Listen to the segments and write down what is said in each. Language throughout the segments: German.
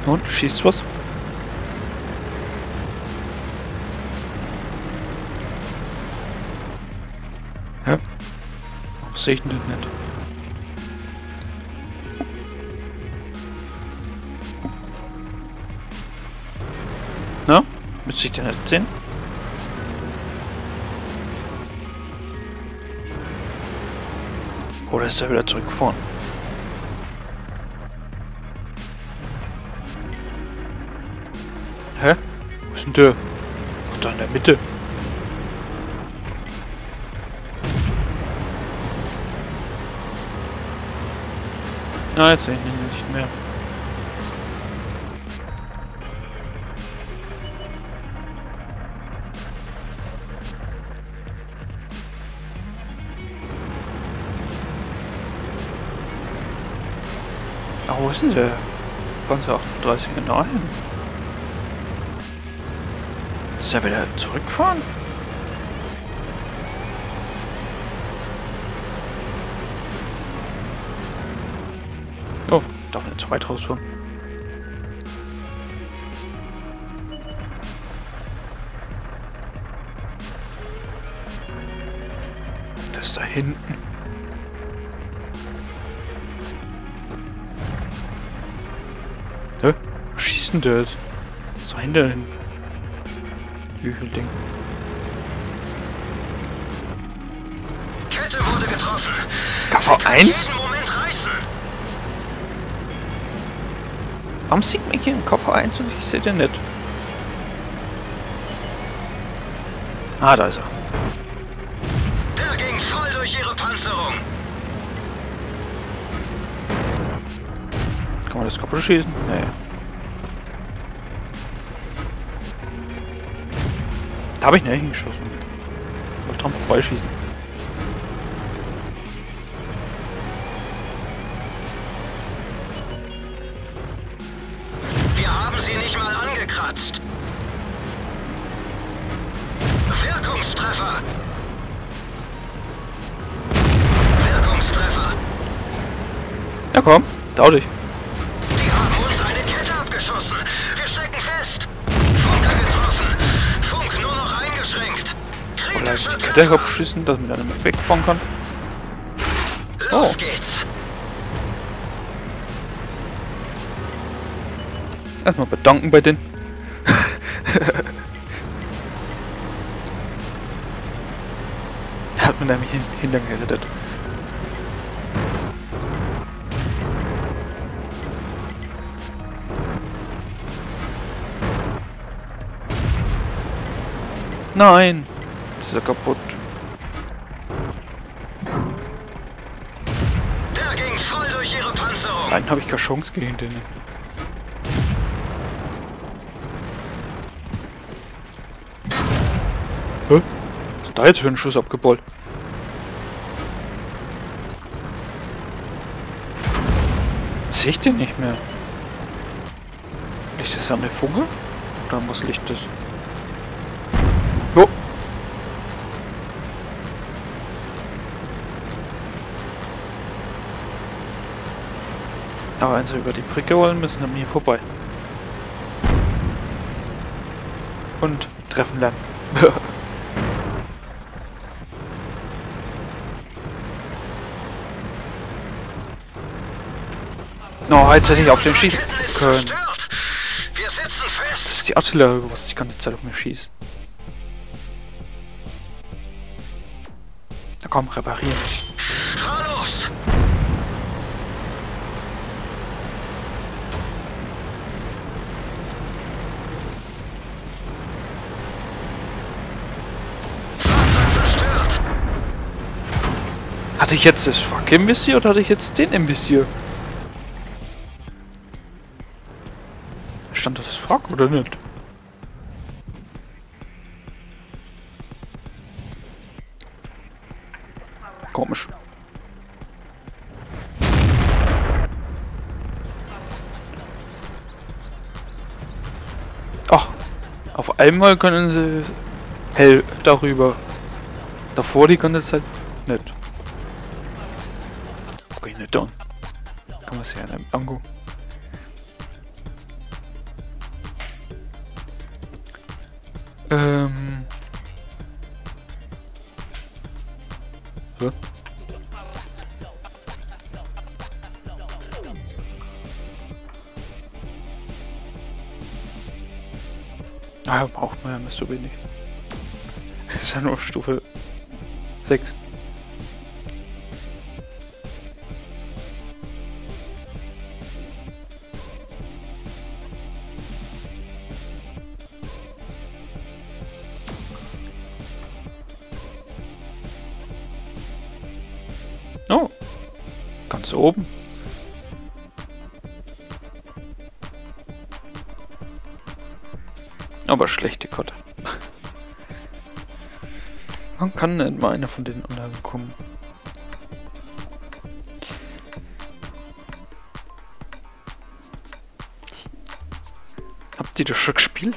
Und? Schießt was? Hä? Was sehe ich denn nicht? Na? Müsste ich den nicht sehen? Oder ist er wieder zurückgefahren? Hä? Wo ist denn der? Ach, da in der Mitte. Ah, jetzt sehe ich ihn nicht mehr. Ah, wo ist denn der? Panzer 38 genau hin. Ist er wieder zurückgefahren? Oh, darf nicht zu weit rausfahren. Das ist da hinten. Hä? Was schießt denn das? Was rein denn? Hügelding. Kette wurde getroffen. KV1? Jeden Moment reißen. Warum sieht man hier einen KV1 und ich sehe den nicht? Ah, da ist er. Der ging voll durch ihre Panzerung. Kann man das kaputt schießen? Nee. Da habe ich nicht hingeschossen. Ich wollte dran vorbeischießen. Wir haben sie nicht mal angekratzt. Wirkungstreffer. Wirkungstreffer. Ja komm, trau dich. Die haben uns eine Kette abgeschossen. Wir stecken fest. Funker getroffen. Funk nur noch eingeschränkt. Oder Kritischer die Kette Treffer. abschießen, dass man dann nicht wegfahren kann. Los Oh. geht's. Erstmal bedanken bei denen. Hat man nämlich Hintern gerettet. Nein! Jetzt ist er kaputt. Der ging voll durch ihre Panzerung. Nein, habe ich keine Chance gegen den. Hä? Was ist da jetzt für ein Schuss abgeballt? Jetzt sehe ich den nicht mehr. Liegt das an der Funke? Oder an was liegt das? Oh! Aber wenn sie über die Brücke wollen, müssen wir hier vorbei. Und treffen lernen. Oh, jetzt hätte ich auf den schießen Ketten ist können. zerstört. Wir sitzen fest. Das ist die Artillerie, was die ganze Zeit auf mir schießt. Na komm, reparieren. Fahr los. Fahrzeug zerstört. Hatte ich jetzt das Fuck im Visier oder hatte ich jetzt den im Visier? Stand das Fuck oder nicht? Komisch. Ach, auf einmal können sie hell darüber. Davor die ganze Zeit nicht. Guck ich nicht an. Kann man sich ja nicht angucken. So. Ah, braucht man ja nicht so wenig. Ist ja nur Stufe 6. Oh, ganz oben. Aber schlechte Kotte. Wann kann denn mal einer von den Anlagen kommen? Habt ihr das schon gespielt?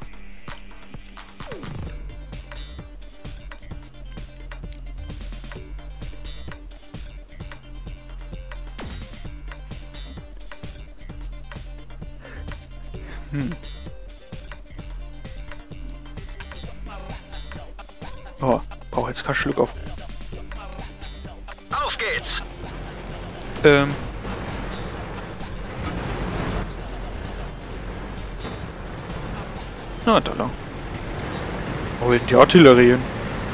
Oh, brauche jetzt keinen Schluck auf. Auf geht's! Na, da lang. Oh, die Artillerie hin.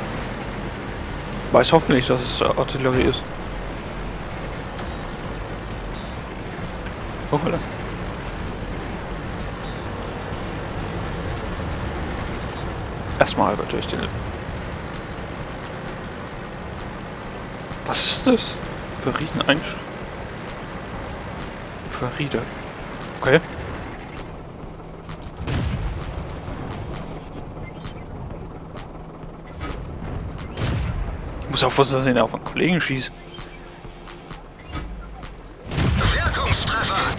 Weiß hoffentlich, dass es Artillerie ist. Oh, holla. Erstmal halber durch den... Was ist das? Für Rieseneinsch... Für Rieder. Okay. Ich muss aufpassen, dass ich ihn auf einen Kollegen schieße. Wirkungstreffer!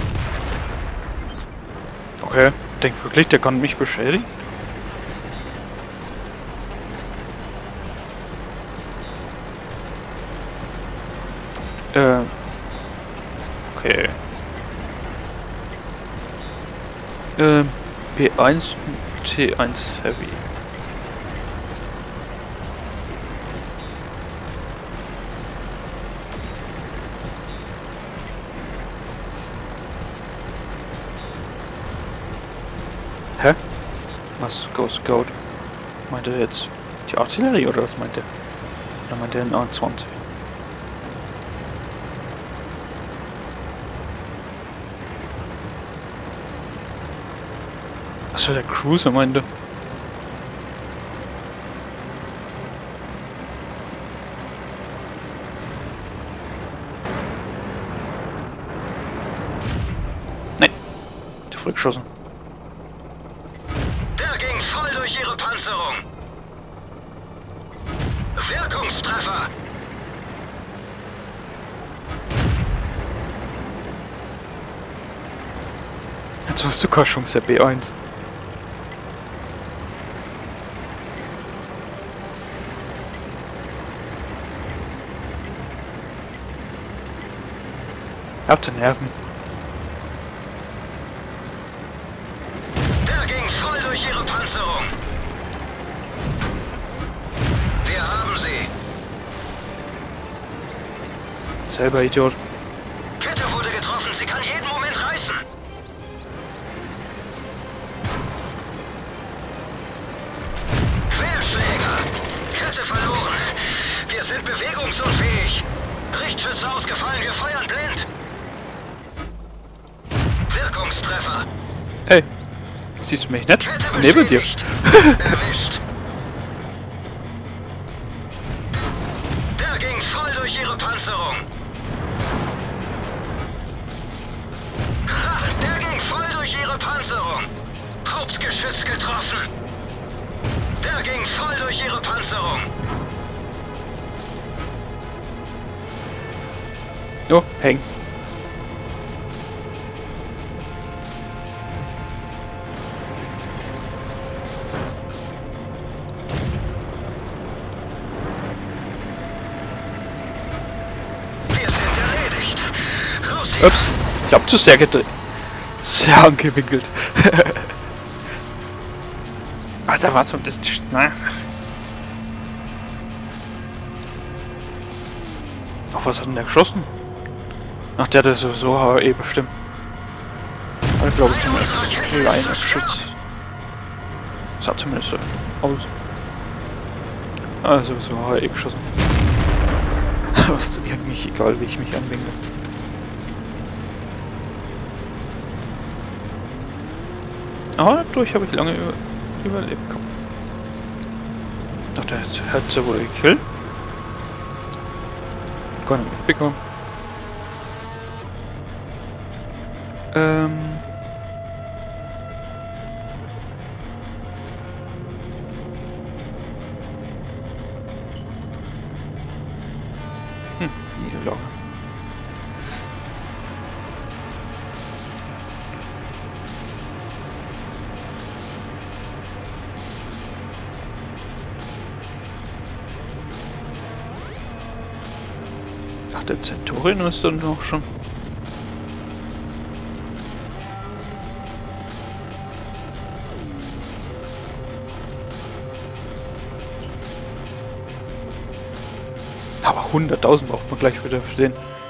Okay. Denk wirklich, der kann mich beschädigen? Okay. B1 T1 Heavy. Hä? Was? Ghost Goat? Meint er jetzt die Artillerie oder was meint er? Oder meint er den A20? Achso, der Cruiser meinte. Nein. Der wurde geschossen. Der ging voll durch ihre Panzerung. Wirkungstreffer! Jetzt hast du keine Chance, der B1. Auf den Nerven. Der ging voll durch ihre Panzerung. Wir haben sie. Selber Idiot. Kette wurde getroffen. Sie kann jeden Moment reißen. Querschläger. Kette verloren. Wir sind bewegungsunfähig. Richtschütze ausgefallen. Wir feuern blind. Wirkungstreffer. Hey, siehst du mich nicht? Kette Neben dir. beschädigt. Erwischt. Der ging voll durch ihre Panzerung. Ha, der ging voll durch ihre Panzerung. Hauptgeschütz getroffen. Der ging voll durch ihre Panzerung. Oh, häng. Wir sind erledigt. Raus hier. Ups, ich hab zu sehr gedreht. Sehr angewinkelt. Alter, was? Und das... Nein. Auf was hat denn der geschossen? Ach, der hatte sowieso HE bestimmt. Aber ich glaube, das ist das kleine Geschütz. Sah zumindest so aus. Also sowieso HE geschossen. Aber es ist irgendwie egal, wie ich mich anwinke. Aber dadurch habe ich lange überlebt. Komm. Ach, der hat sie wohl gekillt. Gar nicht mitbekommen. Niederlage. Ach, der Centurion ist dann noch schon. Aber 100.000 braucht man gleich wieder für den.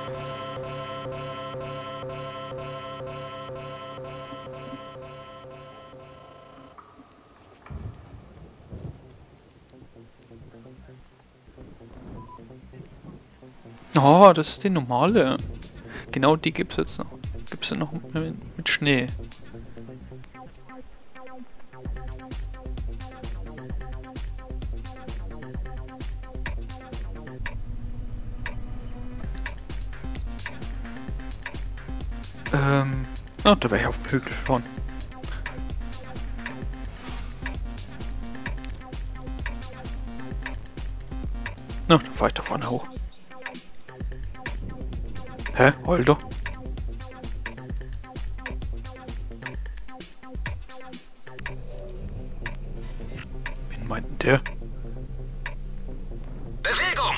Oh, das ist die normale. Genau die gibt's jetzt noch. Gibt's ja noch mit Schnee. Ah, da wäre ich auf dem Hügel fahren. Na, da fahr ich da vorne hoch. Hä? Holder? Wen meint denn der? Bewegung!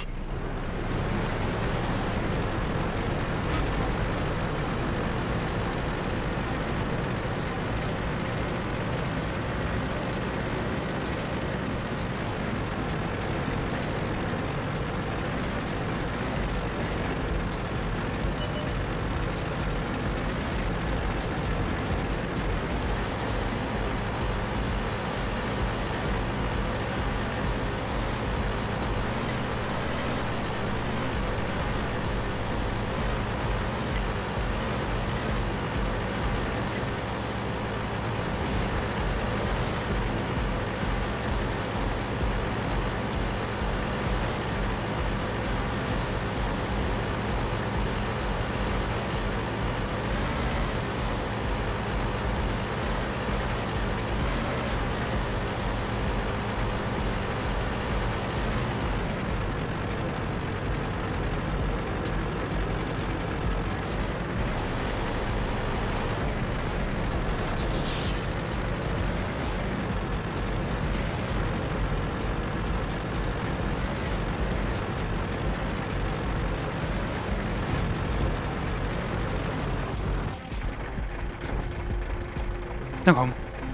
Na komm.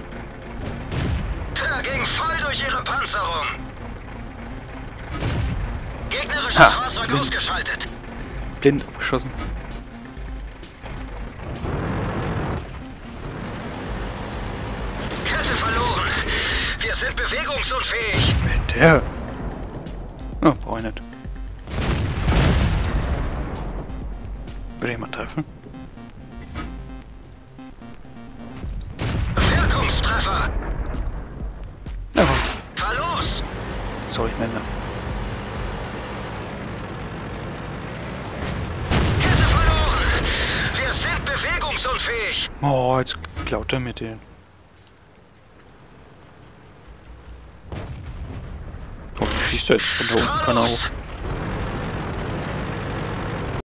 Der ging voll durch ihre Panzerung. Gegnerisches Fahrzeug ausgeschaltet. Blind abgeschossen. Kette verloren. Wir sind bewegungsunfähig. Wer der? Oh, brauch ich nicht. Würde ich mal treffen? Wirkungstreffer. Na komm. Verlust. Sorry, Männer. Kette verloren. Wir sind bewegungsunfähig. Oh, jetzt klaut er mir den. Oh, schießt er jetzt von da unten, kann er auch.